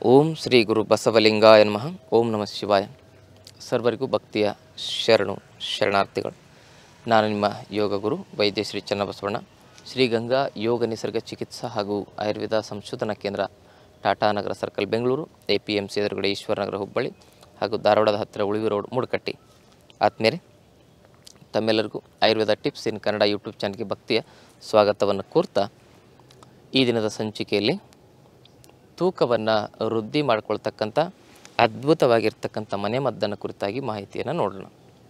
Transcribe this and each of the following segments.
ಓಂ ಶ್ರೀ ಗುರು ಬಸವಲಿಂಗಾಯ ನಮಃ. ಓಂ ನಮಃ ಶಿವಾಯ. ಸರ್ವರಿಗೂ ಭಕ್ತಿಯ ಶರಣಾರ್ಥಿಗಳು. ನಾನು ನಿಮ್ಮ ಯೋಗ ಗುರು ವೈದ್ಯ ಶ್ರೀ ಚನ್ನಬಸವಣ್ಣ. ಶ್ರೀಗಂಗಾ ಯೋಗ ನಿಸರ್ಗ ಚಿಕಿತ್ಸಾ ಹಾಗೂ ಆಯುರ್ವೇದ ಸಂಶೋಧನಾ ಕೇಂದ್ರ, ಟಾಟಾನಗರ ಸರ್ಕಲ್, ಬೆಂಗಳೂರು, APMC ಎದುರುಗಡೆ ಈಶ್ವರನಗರ, ಹುಬ್ಬಳ್ಳಿ ಹಾಗೂ ಧಾರವಾಡದ ಹತ್ತಿರ ಉಳಿವಿ ರೋಡ್, ಮೂಡಕಟ್ಟಿ. ಆದ್ಮೇಲೆ ತಮ್ಮೆಲ್ಲರಿಗೂ Ayurveda tips in Kannada YouTube ಚಾನಲ್ಗೆ ಭಕ್ತಿಯ ಸ್ವಾಗತವನ್ನು ಕೋರ್ತಾ, ಈ ದಿನದ ಸಂಚಿಕೆಯಲ್ಲಿ ತೂಕವನ್ನು ವೃದ್ಧಿ ಮಾಡಿಕೊಳ್ತಕ್ಕಂಥ ಅದ್ಭುತವಾಗಿರ್ತಕ್ಕಂಥ ಮನೆಮದ್ದನ್ನು ಕುರಿತಾಗಿ ಮಾಹಿತಿಯನ್ನು ನೋಡೋಣ.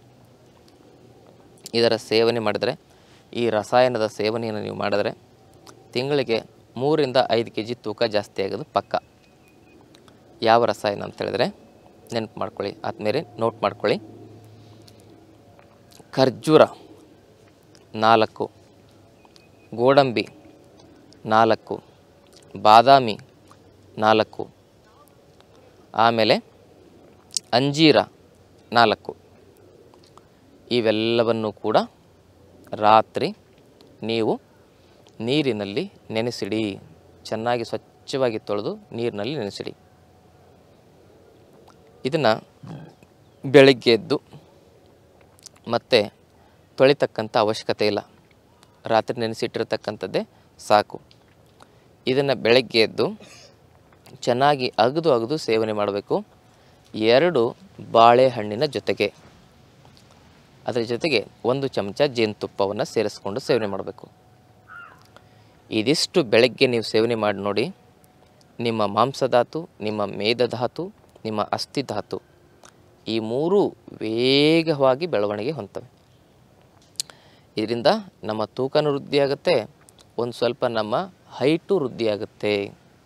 ಇದರ ಸೇವನೆ ಮಾಡಿದರೆ, ಈ ರಸಾಯನದ ಸೇವನೆಯನ್ನು ನೀವು ಮಾಡಿದರೆ ತಿಂಗಳಿಗೆ 3ರಿಂದ 5 kg ತೂಕ ಜಾಸ್ತಿ ಆಗೋದು ಪಕ್ಕ. ಯಾವ ರಸಾಯನ ಅಂತ ಹೇಳಿದ್ರೆ ನೆನಪು ಮಾಡ್ಕೊಳ್ಳಿ, ಆದಮೇಲೆ ನೋಟ್ ಮಾಡ್ಕೊಳ್ಳಿ. ಖರ್ಜೂರ 4, ಗೋಡಂಬಿ 4, ಬಾದಾಮಿ 4, ಆಮೇಲೆ ಅಂಜೀರ 4. ಇವೆಲ್ಲವನ್ನು ಕೂಡ ರಾತ್ರಿ ನೀವು ನೀರಿನಲ್ಲಿ ನೆನೆಸಿಡಿ. ಚೆನ್ನಾಗಿ ಸ್ವಚ್ಛವಾಗಿ ತೊಳೆದು ನೀರಿನಲ್ಲಿ ನೆನೆಸಿಡಿ. ಇದನ್ನು ಬೆಳಗ್ಗೆ ಎದ್ದು ಮತ್ತೆ ತೊಳಿತಕ್ಕಂಥ ಅವಶ್ಯಕತೆ ಇಲ್ಲ. ರಾತ್ರಿ ನೆನೆಸಿಟ್ಟಿರ್ತಕ್ಕಂಥದ್ದೇ ಸಾಕು. ಇದನ್ನು ಬೆಳಗ್ಗೆ ಎದ್ದು ಚೆನ್ನಾಗಿ ಅಗದು ಸೇವನೆ ಮಾಡಬೇಕು. 2 ಬಾಳೆಹಣ್ಣಿನ ಜೊತೆಗೆ, ಅದರ ಜೊತೆಗೆ 1 ಚಮಚ ಜೇನುತುಪ್ಪವನ್ನು ಸೇರಿಸ್ಕೊಂಡು ಸೇವನೆ ಮಾಡಬೇಕು. ಇದಿಷ್ಟು ಬೆಳಗ್ಗೆ ನೀವು ಸೇವನೆ ಮಾಡಿ ನೋಡಿ, ನಿಮ್ಮ ಮಾಂಸಧಾತು, ನಿಮ್ಮ ಮೇದಧಾತು, ನಿಮ್ಮ ಅಸ್ಥಿಧಾತು ಈ 3 ವೇಗವಾಗಿ ಬೆಳವಣಿಗೆ ಹೊಂದ್ತವೆ. ಇದರಿಂದ ನಮ್ಮ ತೂಕನೂ ವೃದ್ಧಿಯಾಗುತ್ತೆ, ಒಂದು ಸ್ವಲ್ಪ ನಮ್ಮ ಹೈಟು ವೃದ್ಧಿಯಾಗುತ್ತೆ.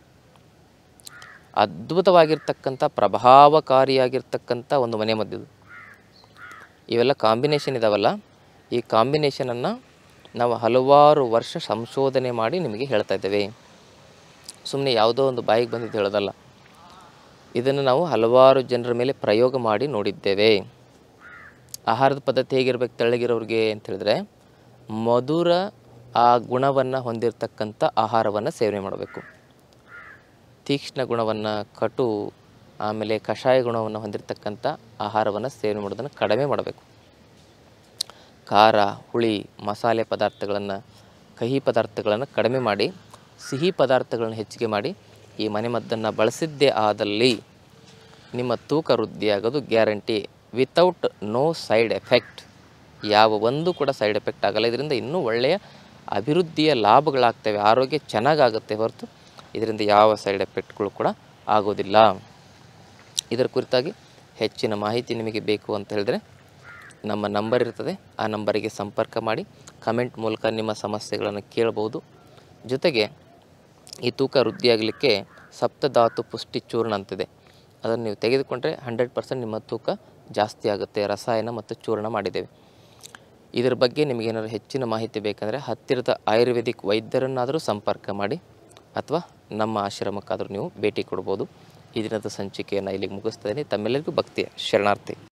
ಅದ್ಭುತವಾಗಿರ್ತಕ್ಕಂಥ ಪ್ರಭಾವಕಾರಿಯಾಗಿರ್ತಕ್ಕಂಥ ಒಂದು ಮನೆಮದ್ದು. ಇವೆಲ್ಲ ಕಾಂಬಿನೇಷನ್ ಇದಾವಲ್ಲ, ಈ ಕಾಂಬಿನೇಷನನ್ನು ನಾವು ಹಲವಾರು ವರ್ಷ ಸಂಶೋಧನೆ ಮಾಡಿ ನಿಮಗೆ ಹೇಳ್ತಾ ಇದ್ದೇವೆ. ಸುಮ್ಮನೆ ಯಾವುದೋ ಒಂದು ಬಾಯಿಗೆ ಬಂದಿದ್ದು ಹೇಳೋದಲ್ಲ. ಇದನ್ನು ನಾವು ಹಲವಾರು ಜನರ ಮೇಲೆ ಪ್ರಯೋಗ ಮಾಡಿ ನೋಡಿದ್ದೇವೆ. ಆಹಾರದ ಪದ್ಧತಿ ಹೇಗಿರ್ಬೇಕು ತೆಳ್ಳಗಿರೋರಿಗೆ ಅಂತ ಹೇಳಿದ್ರೆ, ಮಧುರ ಆ ಗುಣವನ್ನು ಹೊಂದಿರತಕ್ಕಂಥ ಆಹಾರವನ್ನು ಸೇವನೆ ಮಾಡಬೇಕು. ತೀಕ್ಷ್ಣ ಗುಣವನ್ನು, ಕಟು, ಆಮೇಲೆ ಕಷಾಯ ಗುಣವನ್ನು ಹೊಂದಿರತಕ್ಕಂಥ ಆಹಾರವನ್ನು ಸೇವನೆ ಮಾಡೋದನ್ನು ಕಡಿಮೆ ಮಾಡಬೇಕು. ಖಾರ, ಹುಳಿ, ಮಸಾಲೆ ಪದಾರ್ಥಗಳನ್ನು, ಕಹಿ ಪದಾರ್ಥಗಳನ್ನು ಕಡಿಮೆ ಮಾಡಿ ಸಿಹಿ ಪದಾರ್ಥಗಳನ್ನು ಹೆಚ್ಚಿಗೆ ಮಾಡಿ ಈ ಮನೆಮದ್ದನ್ನು ಬಳಸಿದ್ದೇ ಆದಲ್ಲಿ ನಿಮ್ಮ ತೂಕ ವೃದ್ಧಿಯಾಗೋದು guarantee. Without no side effect. ಯಾವ ಒಂದು ಕೂಡ ಸೈಡ್ ಎಫೆಕ್ಟ್ ಆಗಲ್ಲ. ಇದರಿಂದ ಇನ್ನೂ ಒಳ್ಳೆಯ ಅಭಿವೃದ್ಧಿಯ ಲಾಭಗಳಾಗ್ತವೆ. ಆರೋಗ್ಯ ಚೆನ್ನಾಗಾಗುತ್ತೆ ಹೊರತು ಇದರಿಂದ ಯಾವ ಸೈಡ್ ಎಫೆಕ್ಟ್ಗಳು ಕೂಡ ಆಗೋದಿಲ್ಲ. ಇದರ ಕುರಿತಾಗಿ ಹೆಚ್ಚಿನ ಮಾಹಿತಿ ನಿಮಗೆ ಬೇಕು ಅಂತ ಹೇಳಿದ್ರೆ ನಮ್ಮ ನಂಬರ್ ಇರ್ತದೆ. ಆ ನಂಬರಿಗೆ ಸಂಪರ್ಕ ಮಾಡಿ ಕಮೆಂಟ್ ಮೂಲಕ ನಿಮ್ಮ ಸಮಸ್ಯೆಗಳನ್ನು ಕೇಳಬಹುದು. ಜೊತೆಗೆ ಈ ತೂಕ ವೃದ್ಧಿಯಾಗಲಿಕ್ಕೆ ಸಪ್ತಧಾತು ಪುಷ್ಟಿ ಚೂರ್ಣ ಅಂತಿದೆ. ಅದನ್ನು ನೀವು ತೆಗೆದುಕೊಂಡ್ರೆ 100% ನಿಮ್ಮ ತೂಕ ಜಾಸ್ತಿ ಆಗುತ್ತೆ. ರಸಾಯನ ಮತ್ತು ಚೂರ್ಣ ಮಾಡಿದ್ದೇವೆ. ಇದರ ಬಗ್ಗೆ ನಿಮಗೇನಾದ್ರು ಹೆಚ್ಚಿನ ಮಾಹಿತಿ ಬೇಕಂದರೆ ಹತ್ತಿರದ ಆಯುರ್ವೇದಿಕ್ ವೈದ್ಯರನ್ನಾದರೂ ಸಂಪರ್ಕ ಮಾಡಿ, ಅಥವಾ ನಮ್ಮ ಆಶ್ರಮಕ್ಕಾದರೂ ನೀವು ಭೇಟಿ ಕೊಡ್ಬೋದು. ಈ ದಿನದ ಸಂಚಿಕೆಯನ್ನು ಇಲ್ಲಿಗೆ ಮುಗಿಸ್ತಾ ಇದ್ದೀನಿ. ತಮ್ಮೆಲ್ಲರಿಗೂ ಭಕ್ತಿಯ ಶರಣಾರ್ಥಿ.